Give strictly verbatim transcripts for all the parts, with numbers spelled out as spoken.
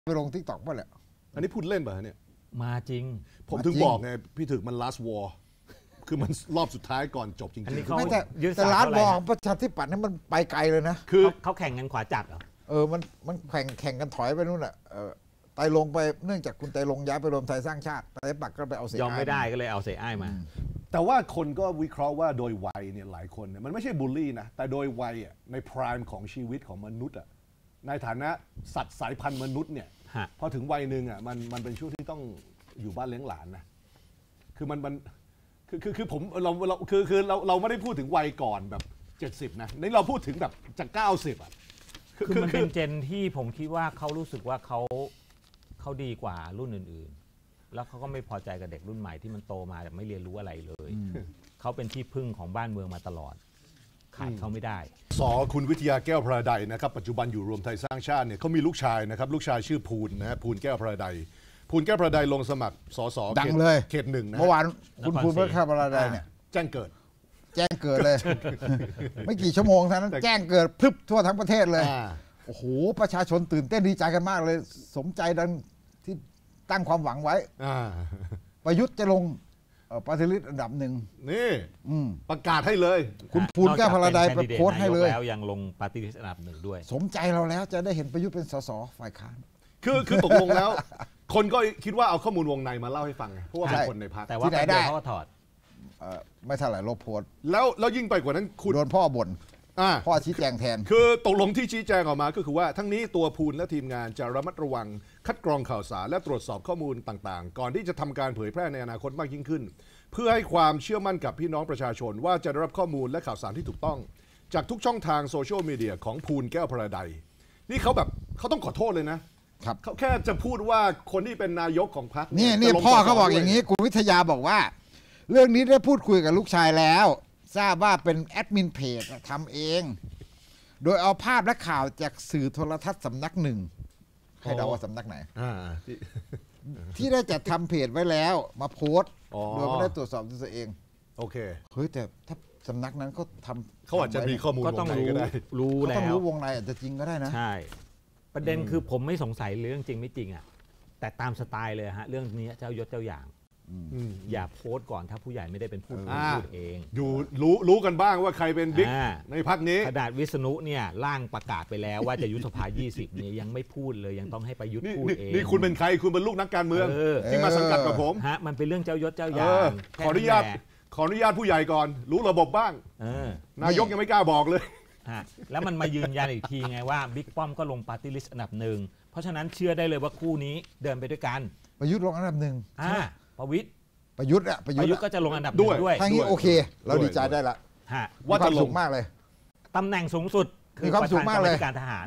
ไปลงทิกตอกป่ะแหละอันนี้พูดเล่นป่ะเนี่ยมาจริงผมถึงบอกไงพี่ถึกมัน last war คือมันรอบสุดท้ายก่อนจบจริงๆไม่แต่แต่ลาสวอร์ประชาธิปัตย์นี่มันไปไกลเลยนะคือเขาแข่งกันขวาจัดเหรอเออมันมันแข่งแข่งกันถอยไปนู่นแหละไต่ลงไปเนื่องจากคุณไต่ลงย้ายไปรวมไทยสร้างชาติไต่ปักก็ไปเอาเสียยอมไม่ได้ก็เลยเอาเสียอ้ายมาแต่ว่าคนก็วิเคราะห์ว่าโดยวัยเนี่ยหลายคนเนี่ยมันไม่ใช่บูลลี่นะแต่โดยวัยอ่ะในพรายของชีวิตของมนุษย์อ่ะในฐานะสัตว์สายพันธุ์มนุษย์เนี่ยพอถึงวัยหนึ่งอ่ะมันมันเป็นช่วงที่ต้องอยู่บ้านเลี้ยงหลานนะคือมันมันคือคือคือผมเราเราคือคือเราเราไม่ได้พูดถึงวัยก่อนแบบเจ็ดสิบนะนี่เราพูดถึงแบบจากเก้าสิบอ่ะคือมันเป็นเจนที่ผมคิดว่าเขารู้สึกว่าเขาเขาดีกว่ารุ่นอื่นๆแล้วเขาก็ไม่พอใจกับเด็กรุ่นใหม่ที่มันโตมาแต่ไม่เรียนรู้อะไรเลยเขาเป็นที่พึ่งของบ้านเมืองมาตลอดขาดเขาไม่ได้สอคุณวิทยาแก้วพระใดนะครับปัจจุบันอยู่รวมไทยสร้างชาติเนี่ยเขามีลูกชายนะครับลูกชายชื่อภูลนะฮะภูลแก้วพระใดภูลแก้วพระใดลงสมัครสสดังเลยเขตหนึ่งนะเมื่อวานคุณภูลแก้วพระใดเนี่ยแจ้งเกิดแจ้งเกิดเลยไม่กี่ชั่วโมงเท่านั้นแจ้งเกิดพรึบทั่วทั้งประเทศเลยโอ้โหประชาชนตื่นเต้นดีใจกันมากเลยสมใจดังที่ตั้งความหวังไว้ประยุทธ์จะลงปฏิริษีอันดับหนึ่งนี่ประกาศให้เลยคุณภูลแก้วพระใดไปโพสต์ให้เลยแล้วยังลงปฏิริษีอันดับหนึ่งด้วยสมใจเราแล้วจะได้เห็นประยุทธ์เป็นสสฝ่ายค้านคือคือตกลงแล้วคนก็คิดว่าเอาข้อมูลวงในมาเล่าให้ฟังไงเพราะว่าเป็นคนในพรรคแต่ว่าที่ไหนได้เขาก็ถอดไม่เท่าไหร่ลบโพสต์แล้วแล้วยิ่งไปกว่านั้นคุณโดนพ่อบ่นพ่อชี้แจงแทนคือตกลงที่ชี้แจงออกมาก็คือว่าทั้งนี้ตัวภูลและทีมงานจะระมัดระวังคัดกรองข่าวสารและตรวจสอบข้อมูลต่างๆก่อนที่จะทำการเผยแพร่ในอนาคตมากยิ่งขึ้นเพื่อให้ความเชื่อมั่นกับพี่น้องประชาชนว่าจะได้รับข้อมูลและข่าวสารที่ถูกต้องจากทุกช่องทางโซเชียลมีเดียของภูลแก้วพระใดนี่เขาแบบเขาต้องขอโทษเลยนะครับเขาแค่จะพูดว่าคนที่เป็นนายกของพรรคนี่นี่พ่อเขาบอกอย่างนี้คุณวิทยาบอกว่าเรื่องนี้ได้พูดคุยกับลูกชายแล้วทราบว่าเป็นแอดมินเพจทำเองโดยเอาภาพและข่าวจากสื่อโทรทัศน์สำนักหนึ่งให้เดาว่าสำนักไหนที่ได้จัดทำเพจไว้แล้วมาโพสต์โดยไม่ได้ตรวจสอบตัวเองโอเคเฮ้ยแต่ถ้าสำนักนั้นเขาทำเขาอาจจะมีข้อมูลก็ต้องรู้รู้แล้วต้องรู้วงในอาจจะจริงก็ได้นะใช่ประเด็นคือผมไม่สงสัยเรื่องจริงไม่จริงอ่ะแต่ตามสไตล์เลยฮะเรื่องนี้เจ้ายศเจ้าอย่างอย่าโพสต์ก่อนถ้าผู้ใหญ่ไม่ได้เป็นผู้พูดเองอยู่รู้รู้กันบ้างว่าใครเป็นบิ๊กในพรรคนี้ขนาดวิษณุเนี่ยร่างประกาศไปแล้วว่าจะยุบสภายี่สิบเนี่ยยังไม่พูดเลยยังต้องให้ประยุทธ์พูดเองนี่คุณเป็นใครคุณเป็นลูกนักการเมืองที่มาสังกัดกับผมฮะมันเป็นเรื่องเจ้ายศเจ้าอย่างขออนุญาตขออนุญาตผู้ใหญ่ก่อนรู้ระบบบ้างนายกยังไม่กล้าบอกเลยแล้วมันมายืนยันอีกทีไงว่าบิ๊กป้อมก็ลงปาร์ตี้ลิสต์อันดับหนึ่งเพราะฉะนั้นเชื่อได้เลยว่าคู่นี้เดินไปด้วยกันประยุทธ์ลงอันดับหนึ่งอ่าประวิตรประยุทธ์อะประยุทธ์ก็จะลงอันดับด้วยทางนี้โอเคเราดีใจได้ละว่าจะลงมากเลยตำแหน่งสูงสุดมีความสูงมากเลยการทหาร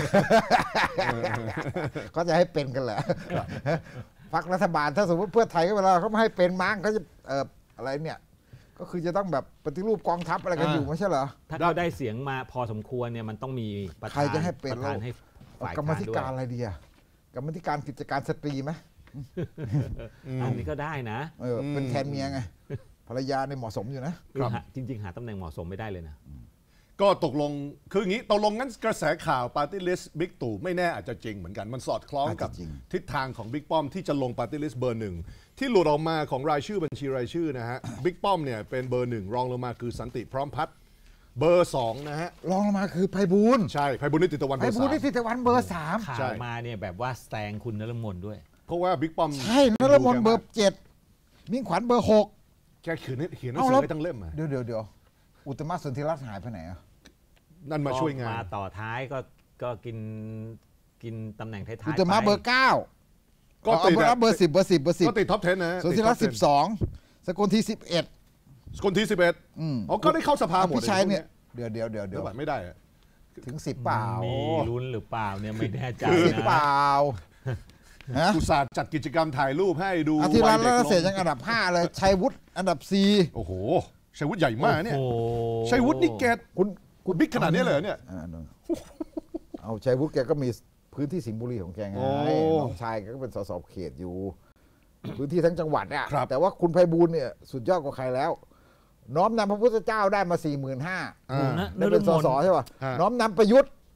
ก็จะให้เป็นกันแหละพรรครัฐบาลถ้าสมมติเพื่อไทยก็เวลาเขาไม่ให้เป็นมั้งเขาจะอะไรเนี่ยก็คือจะต้องแบบปฏิรูปกองทัพอะไรกันอยู่ไม่ใช่เหรอถ้าเขาได้เสียงมาพอสมควรเนี่ยมันต้องมีประธานใครจะให้เป็นประธานให้ฝ่ายกรรมธิการอะไรดีอะกรรมธิการกิจการสตรีไหมอันนี้ก็ได้นะเออเป็นแทนเมียไงภรรยาในเหมาะสมอยู่นะจริงๆหาตำแหน่งเหมาะสมไม่ได้เลยนะก็ตกลงคืออย่างนี้ตกลงงั้นกระแสข่าวปาร์ตี้ลิสต์บิ๊กตู่ไม่แน่อาจจะจริงเหมือนกันมันสอดคล้องกับทิศทางของบิ๊กป้อมที่จะลงปาร์ตี้ลิสต์เบอร์หนึ่งที่หลุดออกมาของรายชื่อบัญชีรายชื่อนะฮะบิ๊กป้อมเนี่ยเป็นเบอร์หนึ่งรองลงมาคือสันติพร้อมพัฒน์เบอร์สองนะฮะรองลงมาคือไพบูลย์ใช่ไพบูลย์นิติตะวันไพบูลย์นิติตะวันเบอร์สามข่าวมาเนี่ยแบบว่าแซงคุณนฤมลด้วยเพราะว่าบิ๊กป้อมใช่นฤมลเบอร์เจ็ดมิ่งขวัญเบอร์หกแกเขียนเขียนหนังสือไว้ตั้งเล่มอ่ะเดี๋ยวเดี๋ยวเดี๋ยวอุตตมะสนธิรัตน์หายไปไหนอ่ะนั่นมาช่วยงานมาต่อท้ายก็ก็กินกินตำแหน่งท้ายๆอุตตมะเบอร์เก้าก็ติดเบอร์สิบเบอร์สิบเบอร์สิบก็ติดท็อปสิบนะสนธิรัตน์สิบสองสกลทีสิบเอ็ดสกลทีสิบเอ็ดอ๋อก็ได้เข้าสภาหมดพี่ชัยเนี่ยเดี๋ยวเดี๋ยวเดี๋ยวเดี๋ยวไม่ได้ถึงสิบเปล่ามีลุ้นหรือเปล่าเนี่ยไม่แน่ใจสิบเปล่าอุตส่าห์จัดกิจกรรมถ่ายรูปให้ดูอาทิรัตน์รัตนเศรษฐ์ยังอันดับห้าเลยชัยวุฒิอันดับสี่โอ้โหชัยวุฒิใหญ่มากเนี่ยชัยวุฒินี่แกคุณคุณบิ๊กขนาดนี้เลยเนี่ยเอาชัยวุฒิแกก็มีพื้นที่สิงห์บุรีของแกไงน้องชายก็เป็นสสเขตอยู่พื้นที่ทั้งจังหวัดอ่ะแต่ว่าคุณไพบูลย์เนี่ยสุดยอดกว่าใครแล้วน้อมนำพระพุทธเจ้าได้มาสี่หมื่นห้าได้เป็นสสใช่ป่ะน้อมนำประยุทธ์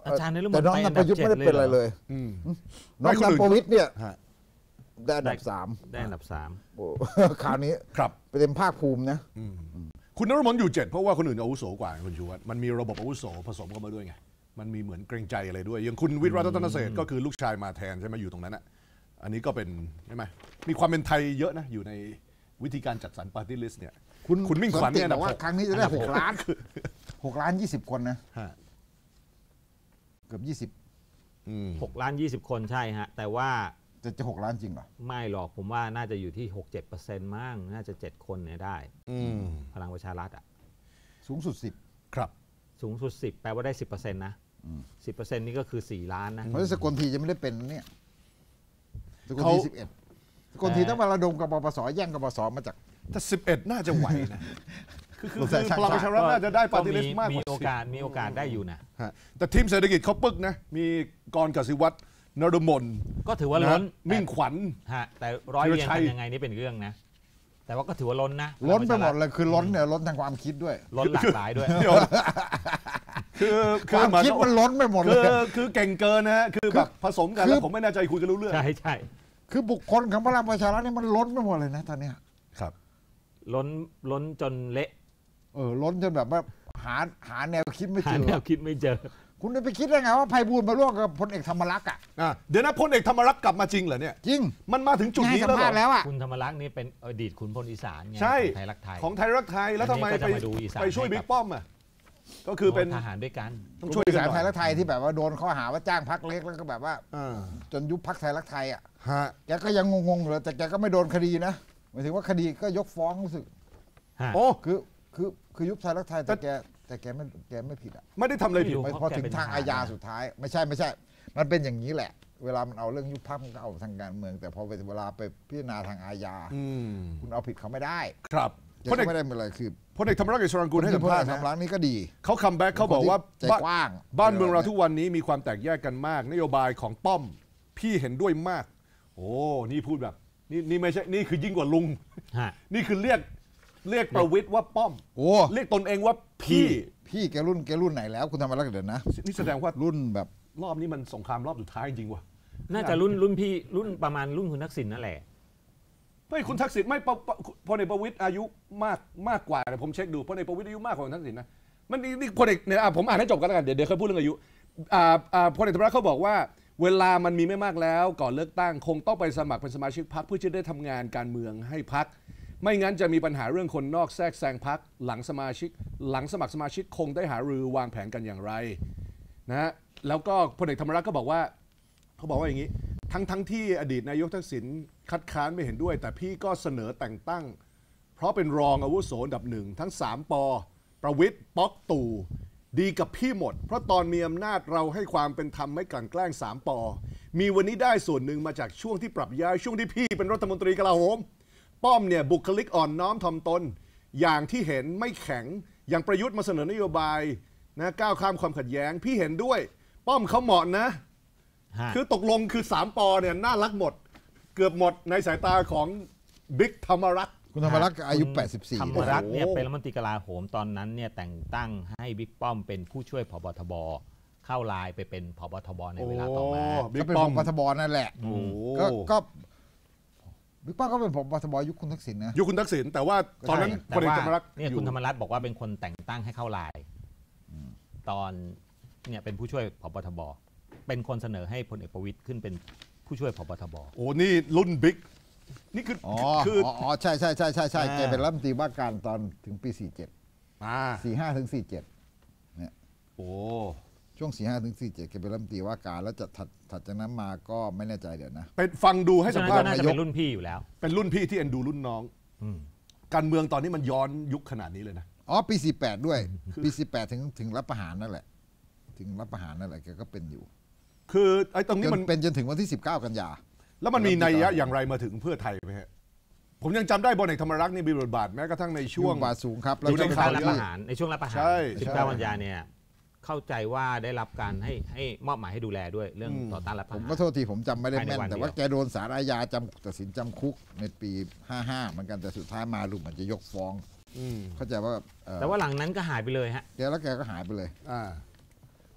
อาจารย์นฤมลแต่น้องไปนอันปดับระยุทธ์เจ็ดไม่ได้เป็นอะไรเลยเหรอเลยอืมน้องไม่คนอื่นนประวิทย์เนี่ยฮะได้อันดับสามได้อันดับสามโอ้ คราวนี้ครับไปเต็มภาคภูมินะคุณนฤมลอยู่เจ็ดเพราะว่าคนอื่นอาวุโสกว่าคุณชูวัฒน์มันมีระบบอาวุโสผสมเข้ามาด้วยไงมันมีเหมือนเกรงใจอะไรด้วยอย่างคุณวิทย์รัตนเศรษฐ์ก็คือลูกชายมาแทนใช่ไหมอยู่ตรงนั้นอ่ะอันนี้ก็เป็นใช่ไหมมีความเป็นไทยเยอะนะอยู่ในวิธีการจัดสรรปาร์ตี้ลิสต์เนี่ยคุณคุณมิ่งขวัญเนี่ยสัติบอกว่าอันดับหกครั้งนี้จะได้หกล้านหกล้านยี่สิบคนนะฮะเกือบยี่สิบอืมหกล้านยี่สิบคนใช่ฮะแต่ว่าจะจะหกล้านจริงเหรอไม่หรอกผมว่าน่าจะอยู่ที่ หกเจ็ดเปอร์เซ็นต์ มั้งน่าจะเจ็ดคนเนี่ยได้อืมพลังประชารัฐอ่ะสูงสุดสิบครับสูงสุดสิบแปลว่าได้สิบเปอร์เซ็นต์นะสิบเปอร์เซ็นต์นี่ก็คือสี่ล้านนะเพราะฉะนั้นสกลทีจะไม่ได้เป็นเนี่ยสกลเขาทีสิบเอ็ดสกลทีต้องมาระดมกับปปสแย่งกับปปสมาจากถ้าสิบเอ็ดน่าจะไหวนะคือคือรวมไทยสร้างพลังประชารัฐน่าจะได้ปาร์ตี้ลิสมีต์มากกมีว่าโอกาสมีโอกาสได้อยู่นะฮะแต่ทีมเศรษฐกิจเขาปึกนะมีกรกสิวัตรนฤมลก็ถือว่าล้นนะมิ่งขวัญฮะแต่ร้อยธีรเรียงชักัยนยังไงนี่เป็นเรื่องนะ แต่ว่าก็ถือว่าล้นนะล้นไปหมดเลยคือล้นเนี่ยล้นทางความคิดด้วยล้นหลากหลายด้วยเดี๋ยวคือคคือวามหมายคิดความมันว่าล้นไปหมดเลคืยอคือเก่งเกินนะฮะคือแบบผสมกันคือแล้วผมไม่แน่ใจคุยกันรู้เรื่องใช่ใช่คือบุคคลของพลังประชารัฐนี่มันล้นไปหมดเลยนะตอนเนี้ยครับล้นล้นจนเละเออล้นจนแบบว่าหาหาแนวคิดไม่หาเจอแนวคิดไม่เจอคุณจะไปคิดได้ไงว่าไพบูลย์มาร่วมกับพลเอกธรรมรักษ์อ่ะอ่ะเดี๋ยวนะพลเอกธรรมรักษ์กลับมาจริงเหรอเนี่ยจริงมันมาถึงจุดให้นี้สัมแล้วเหรภาษณ์อแล้วอ่ะคุณธรรมรักษ์นี่เป็นอดีตขุนพลอีสานไงใช่ของไทยรักไทยของไทยรักไทยแล้วทำไมอันนี้ก็ไปจะมาดูอีสานไปช่วยให้กับบิ๊กป้อมอ่ะก็คือเป็นทหารด้วยกันต้องช่ช่ววย ยสากันยหไทน่ยอยรักไทยที่แบบว่าโดนข้อหาว่าจ้างพักเล็กแล้วก็แบบว่าอ่าจนยุบพักไทยรักไทยอ่ะฮะแกก็ยังงงๆอยู่เลยแต่แกก็ไม่โดนคดีนะหมายถึงว่าคดีก็ยกฟ้องรู้สึกฮะโอ้คือคือคือยุบไทยรักไทยแต่แกแต่แกไม่แกไม่ผิดอ่ะไม่ได้ทำอะไรผิดไม่รู้ไม่พอถึงทางอาญาสุดท้าย ไม่ใช่ไม่ใช่ มันเป็นอย่างนี้แหละ เวลามันเอาเรื่องยุบพักมันก็เอาทางการเมือง แต่พอเวลาไปพิจารณาทางอาญาอืมคุณเอาผิดเขาไม่ได้ครับแกพลเอก็กไม่ได้เป็นอะไรคือพลเอกธรรมรักษ์อิสรังกูลให้สัมภาษณ์ทำนะร้านนี้ก็ดีเขาคัมแบ็กเขาบอกว่าใจบ้านกว้างบ้านเมืองเราทุกวันนี้มีความแตกแยกกันมาก นโยบายของป้อม พี่เห็นด้วยมาก โอ้นี่พูดแบบนี่นี่ไม่ใช่นี่คือยิ่งกว่าลุงฮะนี่คือเรียกเรียกประวิตรว่าป้อมโอ้เรียกตนเองว่าพี่พี่แกรุ่นแกรุ่นไหนแล้ว คุณทำมาแล้วเดี๋ยวนะนี่แสดงว่ารุ่นแบบรอบนี้มันสงครามรอบสุดท้ายจริงๆว่ะน่าจะรุ่นรุ่นพี่รุ่นประมาณรุ่นคุณทักษิณนั่นแหละไม่คุณทักษิณไม่ปปพลเอกประวิตรอายุมากมากกว่าแต่ผมเช็คดูพลเอกประวิตรอายุมากกว่าคุณทักษิณนะมันนี่นี่พลเอกเนี่ยอ่ะผมอ่านให้จบกันแล้วกันเดี๋ยวเดี๋ยวค่อยพูดเรื่องอายุอ่าอ่าพลเอกธรรมรักษ์เขาบอกว่า เวลามันมีไม่มากแล้วก่อนเลือกตั้งคงต้องไปสมัครเป็นสมาชิกพรรคเพื่อจะได้ทำงานการเมืองให้พรรคไม่งั้นจะมีปัญหาเรื่องคนนอกแทรกแซงพรรคหลังสมาชิก หลังสมัครสมาชิกคงได้หารือวางแผนกันอย่างไรนะฮะแล้วก็พลเอกธรรมรักษ์ก็บอกว่าเขาบอกว่าอย่างนี้ ทั้งทั้งที่อดีตนายกทักษิณคัดค้านไม่เห็นด้วย แต่พี่ก็เสนอแต่งตั้ง เพราะเป็นรองอาวุโสอันดับหนึ่งทั้งสามปอประวิตรป๊อกตู่ดีกับพี่หมด เพราะตอนมีอำนาจเราให้ความเป็นธรรมไม่กลั่นแกล้งสามปอมีวันนี้ได้ส่วนหนึ่งมาจากช่วงที่ปรับย้ายช่วงที่พี่เป็นรัฐมนตรีกลาโหมป้อมเนี่ยบุคลิกอ่อนน้อมถ่อมตนอย่างที่เห็นไม่แข็งอย่างประยุทธ์มาเสนอนโยบายนะก้าวข้ามความขัดแย้งพี่เห็นด้วย ป้อมเขาเหมาะนะฮะคือตกลงคือสามปอเนี่ยน่ารักหมด เกือบหมดในสายตาของบิ๊กธรรมรักษ์คุณธรรมรักษ์อายุคุณแปดสิบสี่ธรรมรักษ์เนี่ยโอ้โหเป็นรัฐมนตรีกลาโหมตอนนั้นเนี่ยแต่งตั้งให้บิ๊กป้อมเป็นผู้ช่วยผบทบเข้าลายไปเป็นผบทบในเวลาต่อมาบิ๊ก็กเป็นป้ผอมบทบนั่นแหละโอ้ก็ก็บิ๊กป้อมก็เป็นผบทบยุคคุณทักษิณนะยุคคุณทักษิณแต่ว่าตอนนั้นแต่พลเอกว่าธรรมรักษ์เนี่ยอยู่คุณธรรมรัฐบอกว่าเป็นคนแต่งตั้งให้เข้าลายตอนเนี่ยเป็นผู้ช่วยผบทบเป็นคนเสนอให้พลเอกประวิตรขึ้นเป็นผู้ช่วยผบทบโอ้นี่รุ่นบิ๊กนี่คืออ๋อคืออ๋ออ๋อใช่ใช่ใช่ใช่ใช่อ่าแกเป็นรัฐมนตรีว่าการตอนถึงปีสี่เจ็ดอ่าสี่ห้าถึงสี่เจ็ดโอ้ช่วงสี่ห้าถึงสี่เจ็ดแกเป็นรัฐมนตรีว่าการแล้วจะถัดถัดจากนั้นมาก็ไม่แน่ใจเดี๋ยวนะเป็นฟังดูให้สัมภาษณ์น่าจะเป็นรุ่นพี่อยู่แล้วเป็นรุ่นพี่ที่เอ็นดูรุ่นน้องอืมการเมืองตอนนี้มันย้อนยุคขนาดนี้เลยนะอ๋อปีสี่แปดด้วย ปีสี่แปดถึงถึงรับประหารนั่นแหละ ถึงรับประหารนั่นแหละแกก็เป็นอยู่คือไอ้ตรงจนี้นมันเป็นจนถึงวันที่สิบเก้ากันยาแล้วมันมีนัยยะอย่างไรมาถึงเพื่อไทยไหมฮะผมยังจำได้พลเอกธรรมรักษ์นี่มีบทบาทแม้กระทั่งในช่วงบาทสูงครับอยู่ในก็ช่วงข่าวรับเยอะประหารในช่วงรับประหารใช่สิบใช่เก้ากันยาเนี่ยเข้าใจว่าได้รับการให้ให้มอบหมายให้ดูแลด้วยเรื่องต่อต้านรัฐปผระมหารก็โทษทีผมจำไม่ได้ภายในแม่นวันเดียวแต่ว่าแกโดนศาลอาญาจำตัดสินจำคุกในปีห้าห้าเหมือนกันแต่สุดท้ายมาดูเหมือนจะยกฟ้องอืมเข้าใจว่าเอ่อแต่ว่าหลังนั้นก็หายไปเลยฮะแกแล้วแกก็หายไปเลยอ่า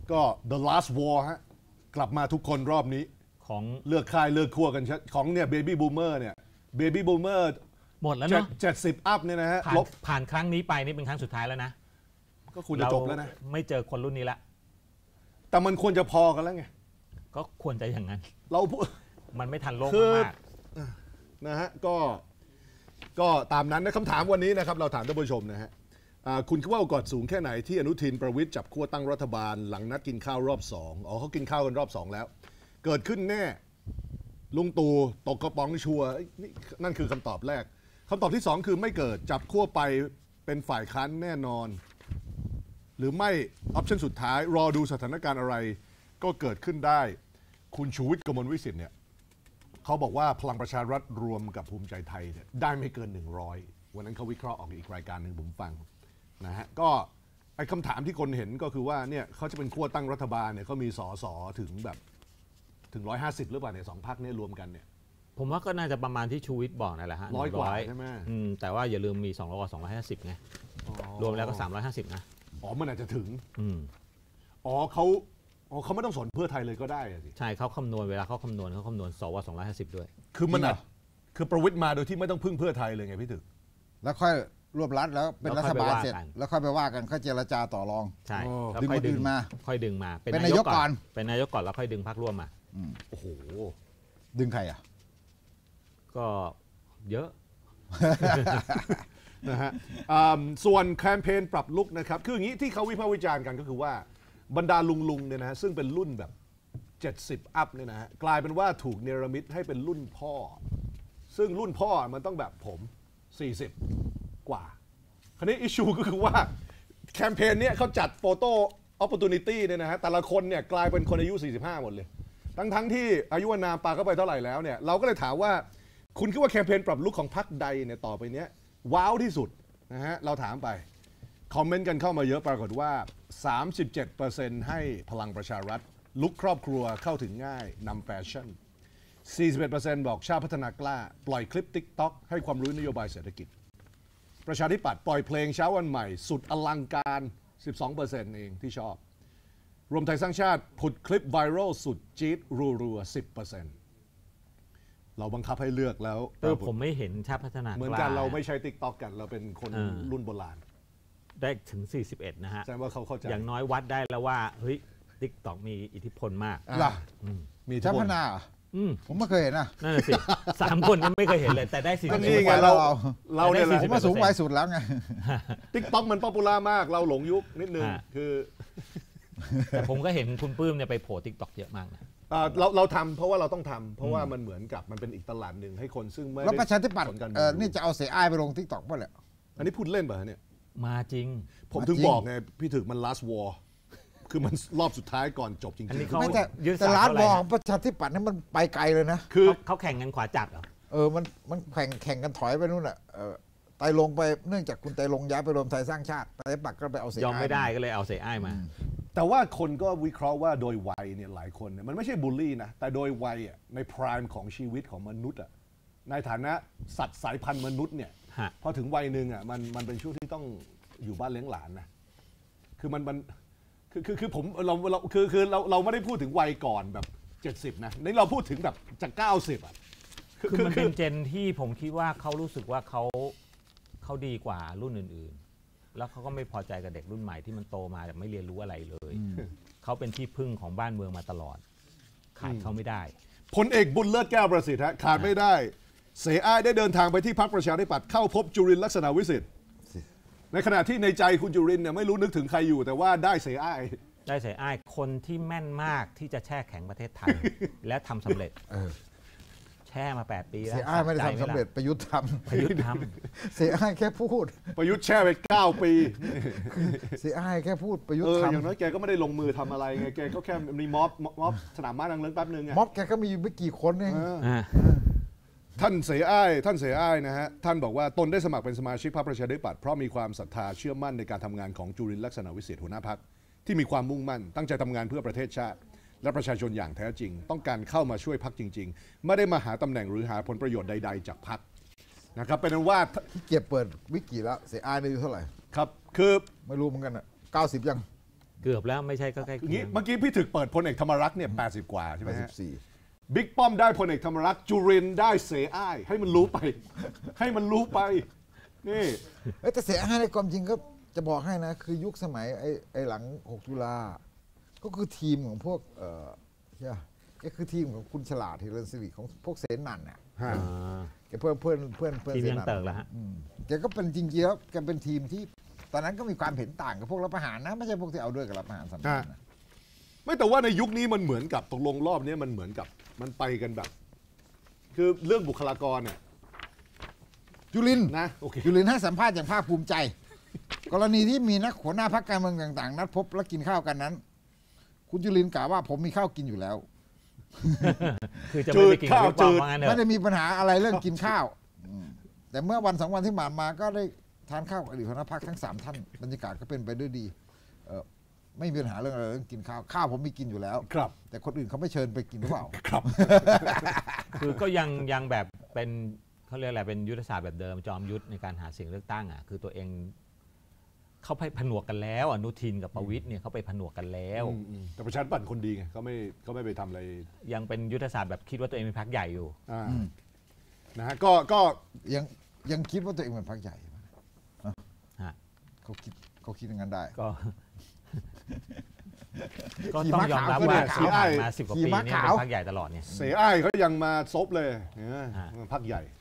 ก็ the last war ฮะกลับมาทุกคนรอบนี้ของเลือกค่ายเลือกขั้วกันของเนี่ย baby boomer เนี่ย baby boomer หมดแล้วเนาะเจ็ดสิบอัพเนี่ยนะฮะผ่านผ่านครั้งนี้ไปนี่เป็นครั้งสุดท้ายแล้วนะก็ควรจะจบแล้วนะไม่เจอคนรุ่นนี้ละแต่มันควรจะพอกันแล้วไงก็ควรจะอย่างนั้นเราพูดมันไม่ทันโลกมากนะฮะก็ก็ตามนั้นนะคำถามวันนี้นะครับเราถามท่านผู้ชมนะฮะคุณคิดว่าโอกาสสูงแค่ไหนที่อนุทินประวิตรจับขั้วตั้งรัฐบาลหลังนัดกินข้าวรอบสองอ๋อเขากินข้าวกันรอบสองแล้วเกิดขึ้นแน่ลุงตู่ตกกระป๋องชัวร์นี่นั่นคือคำตอบแรกคำตอบที่สองคือไม่เกิดจับขั้วไปเป็นฝ่ายค้านแน่นอนหรือไม่ออปชั่นสุดท้ายรอดูสถานการณ์อะไรก็เกิดขึ้นได้คุณชูวิทย์กมลวิสิทธิ์เนี่ยเขาบอกว่าพลังประชารัฐรวมกับภูมิใจไทยเนี่ยได้ไม่เกินหนึ่งร้อยวันนั้นเขาวิเคราะห์ออกอีกรายการหนึ่งผมฟังนะฮะก็ไอ้คำถามที่คนเห็นก็คือว่าเนี่ยเขาจะเป็นขั้วตั้งรัฐบาลเนี่ยเขามีสสถึงแบบถึงร้อยห้าสิบหรือเปล่าเนี่ยสองพรรคเนี่ยรวมกันเนี่ยผมว่าก็น่าจะประมาณที่ชูวิทย์บอกนั่นแหละฮะร้อยกว่าใช่ไหมแต่ว่าอย่าลืมมีสองร้อยกับสองร้อยห้าสิบไงรวมแล้วก็สามร้อยห้าสิบนะอ๋อมันอาจจะถึงอืมอ๋อเขาอ๋อเขาไม่ต้องสนเพื่อไทยเลยก็ได้สิใช่เขาคำนวณเวลาเขาคำนวณเขาคำนวณสวสองร้อยห้าสิบด้วยคือมันอ่ะคือประวิตรมาโดยที่ไม่ต้องพึ่งเพื่อไทยเลยไงพี่ถึกแล้วค่อยรวบรัดแล้วเป็นรัฐบาลเสร็จแล้วค่อยไปว่ากันค่อยเจรจาต่อรองใช่ดึงคนอื่นมาค่อยดึงมาเป็นนายกก่อนเป็นนายกก่อนแล้วค่อยดึงพรรคร่วมมาโอ้โหดึงใครอ่ะก็เยอะนะฮะส่วนแคมเปญปรับลุกนะครับคืออย่างนี้ที่เขาวิพากษ์วิจารณ์กันก็คือว่าบรรดาลุงๆเนี่ยนะซึ่งเป็นรุ่นแบบเจ็ดสิบอัพเนี่ยนะฮะกลายเป็นว่าถูกเนรมิตให้เป็นรุ่นพ่อซึ่งรุ่นพ่อมันต้องแบบผมสี่สิบกว่าคราวนี้อิชชูก็คือว่าแคมเปญเนี้ยเขาจัดโฟโต้ออปปอร์ตูนิตี้เนี่ยนะฮะแต่ละคนเนี่ยกลายเป็นคนอายุสี่สิบห้าหมดเลยทั้งทั้งที่อายุนามปาเข้าไปเท่าไหร่แล้วเนี่ยเราก็เลยถามว่าคุณคิดว่าแคมเปญปรับลุคของพรรคใดเนี่ยต่อไปเนี้ยว้าวที่สุดนะฮะเราถามไปคอมเมนต์กันเข้ามาเยอะปรากฏว่า สามสิบเจ็ดเปอร์เซ็นต์ ให้พลังประชารัฐลุคครอบครัวเข้าถึงง่ายนำแฟชั่น สี่สิบเอ็ดเปอร์เซ็นต์ บอกชาติพัฒนากล้าปล่อยคลิป TikTok ให้ความรู้นโยบายเศรษฐกิจประชาธิปัตย์ปล่อยเพลงเช้าวันใหม่สุดอลังการ สิบสองเปอร์เซ็นต์ เองที่ชอบรวมไทยสร้างชาติผุดคลิปไวรัลสุดจี๊ดรัวๆ สิบเปอร์เซ็นต์ เราบังคับให้เลือกแล้วเออผมไม่เห็นชาติพัฒนากล้าเหมือนกันเราไม่ใช้ TikTok กันเราเป็นคนรุ่นโบราณได้ถึงสี่สิบเอ็ดนะฮะแสดงว่าเขาเข้าใจอย่างน้อยวัดได้แล้วว่าเฮ้ย TikTok มีอิทธิพลมากล่ะมีชาติพัฒนาผมไม่เคยเห็นนะนั่นสิสามคนยังไม่เคยเห็นเลยแต่ได้สี่สิบนี่ไงเราเราเนี่ยผมมาสูงวัยสุดแล้วไง TikTok มันป๊อปปูล่ามากเราหลงยุคนิดนึงคือแต่ผมก็เห็นคุณปื้มเนี่ยไปโผล่ TikTok เยอะมากนะเราเราทำเพราะว่าเราต้องทำเพราะว่ามันเหมือนกับมันเป็นอีกตลาดหนึ่งให้คนซึ่งไม่ได้แล้วประชาธิปัตย์นี่จะเอาเสียอ้ายไปลง TikTok ป่ะเนี่ยอันนี้พูดเล่นป่ะเนี่ยมาจริงผมถึงบอกไงพี่ถึกมัน last war คือมันรอบสุดท้ายก่อนจบจริงๆไม่แต่แต่ลาสวอร์ประชาธิปัตย์นี่มันไปไกลเลยนะคือเขาแข่งกันขวาจัดเหรอเออมันมันแข่งแข่งกันถอยไปนู่นแหละไตลงไปเนื่องจากคุณไตลงย้ายไปรวมไทยสร้างชาติไตปักก็ไปเอาเสียยอมไม่ได้ก็เลยเอาเสียอ้ายมาแต่ว่าคนก็วิเคราะห์ว่าโดยวัยเนี่ยหลายคนเนี่ยมันไม่ใช่บูลลี่นะแต่โดยวัยอ่ะในพรามของชีวิตของมนุษย์อ่ะในฐานะสัตว์สายพันธุ์มนุษย์เนี่ยพอถึงวัยหนึ่งอ่ะมันมันเป็นช่วงที่ต้องอยู่บ้านเลี้ยงหลานนะคือมันมันคือคือคือผมเราเราคือคือเราเราไม่ได้พูดถึงวัยก่อนแบบเจ็ดสิบนะนี่เราพูดถึงแบบจากเก้าสิบอ่ะคือมันเป็นเจนที่ผมคิดว่าเขารู้สึกว่าเขาเขาดีกว่ารุ่นอื่นๆแล้วเขาก็ไม่พอใจกับเด็กรุ่นใหม่ที่มันโตมาแต่ไม่เรียนรู้อะไรเลยเขาเป็นที่พึ่งของบ้านเมืองมาตลอดขาดเขาไม่ได้พลเอกบุญเลิศแก้วประสิทธิ์ฮะขาดไม่ได้เสอ้ายได้เดินทางไปที่พรรคประชาธิปัตย์เข้าพบจุรินทร์ลักษณะวิสิทธิ์ในขณะที่ในใจคุณจุรินทร์เนี่ยไม่รู้นึกถึงใครอยู่แต่ว่าได้เสอ้ายได้เสอ้ายคนที่แม่นมากที่จะแช่แข็งประเทศไทยและทำสำเร็จแช่มาแปดปีแล้วเสียอ้ายไม่ได้ทำสำเร็จประยุทธ์ทำประยุทธ์ทำเสียอ้ายแค่พูดประยุทธ์แช่ไปเก้าปีเสียอ้ายแค่พูดประยุทธ์ทำอย่างน้อยแกก็ไม่ได้ลงมือทำอะไรไงแกก็แค่มีม็อบม็อบสนามม้านางเลิ้งแป๊บนึงไงม็อบแกก็มีไม่กี่คนเองท่านเสอ้ายท่านเสอ้ายนะฮะท่านบอกว่าตนได้สมัครเป็นสมาชิกพรรคประชาธิปัตย์เพราะมีความศรัทธาเชื่อมั่นในการทำงานของจุรินทร์ลักษณะวิสิทธิ์หัวหน้าพรรคที่มีความมุ่งมั่นตั้งใจทำงานเพื่อประเทศชาติและประชาชนอย่างแท้จริงต้องการเข้ามาช่วยพรรคจริงๆไม่ได้มาหาตำแหน่งหรือหาผลประโยชน์ใดๆจากพรรคนะครับเป็นว่าที่เก็บเปิดวิกิแล้วเสียอ้ายอายุเท่าไหร่ครับคือไม่รู้เหมือนกันอ่ะเก้าสิบยังเกือบแล้วไม่ใช่ก็ใกล้อย่างเคีนี้ยงเมื่อกี้พี่ถึกเปิดพลเอกธรรมรักษ์เนี่ยแปดสิบกว่าใช่ไหมแปดสิฮะบสี่บิ๊กป้อมได้พลเอกธรรมรักษ์จุรินทร์ได้เสอ้ายให้มันรู้ไป ให้มันรู้ไปนี่เอ้ยแต่เสียให้ในความจริงก็จะบอกให้นะ คือยุคสมัยไอ้ไอ้หลังหกตุลาก็คือทีมของพวกเออใช่ก็คือทีมของคุณฉลาดเฮเลนสิริของพวกเสนันน่ะฮะอ่าแกเพื่อนเพื่อนเพื่อนเพื่อนทีมเสยังนันเติร์กแล้วฮะอืมแกก็เป็นจริงๆแล้วแกเป็นทีมที่ ตอนนั้นก็มีความเห็นต่างกับพวกรัฐประหารนะ ไม่ใช่พวกที่เอาด้วยกับรัฐประหารสัมพันธ์นะไม่แต่ว่าในยุคนี้มันเหมือนกับตกลงรอบนี้มันเหมือนกับมันไปกันแบบ คือเรื่องบุคลากรเนี่ยจุลินทร์นะโอเคจุลินทร์ให้สัมภาษณ์อย่างภาคภูมิใจ กรณีที่มีนักหัวหน้าพรรคการเมืองต่างๆ นัดพบและกินข้าวกันนั้น คุณจุลินทร์กล่าวว่าผมมีข้าวกินอยู่แล้วคือจะไม่ไปกินกับพี่ป้อมว่างั้นเถไม่ได้อะมีปัญหาอะไรเรื่องกินข้าวอืมแต่เมื่อวันสองวันที่ผ่านมาก็ได้ทานข้าวกับอดีตหัวหน้าพรรคทั้งสามท่านบรรยากาศก็เป็นไปด้วยดีเอ่อไม่มีปัญหาเรื่องอะไรเรื่องกินข้าวข้าวผมมีกินอยู่แล้วครับแต่คนอื่นเขาไม่เชิญไปกินหรือเปล่าครับคือก็ยังยังแบบเป็นเขาเรียกอะไรเป็นยุทธศาสตร์แบบเดิมจอมยุทธในการหาเสียงเลือกตั้งอ่ะคือตัวเองเขาไปผนวกกันแล้วอนุทินกับประวิตรเนี่ยเขาไปผนวกกันแล้วอืมอืมแต่ประชาธิปัตย์คนดีไงเขาไม่เขาไม่ไปทำอะไรยังเป็นยุทธศาสตร์แบบคิดว่าตัวเองเป็นพรรคใหญ่อยู่อ่าอืมนะฮะก็ก็ยังยังคิดว่าตัวเองเป็นพรรคใหญ่ไหมฮะฮะเขาคิดเขาคิดอย่างนั้นได้ก็ ก็ขี่ต้องม้ายอมรับขาวว่าขี่ม้าที่ผ่านขาวมาสิบกว่าขี่ปีม้าเนี่ยขาเป็วนพรรคใหญ่ตลอดเนี่ยเสอ้ายเขายังมาซบเลยเนี่ยฮะพักใหญ่